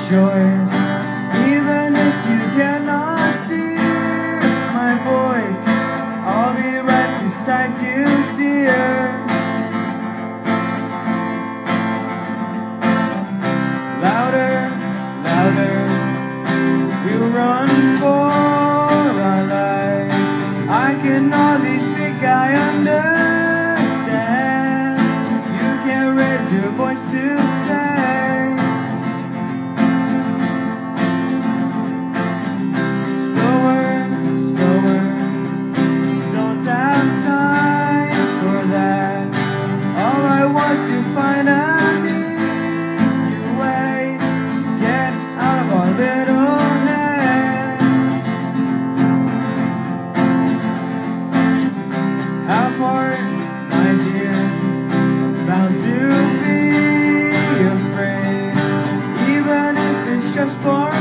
choice. Even if you cannot hear my voice, I'll be right beside you, dear. Louder, louder, we'll run for our lives. I can hardly speak, I understand. You can raise your voice to say, slower, slower, don't have time for that. All I want is to find an easy way, get out of our little heads. Have heart, my dear, bound to be afraid, even if it's just for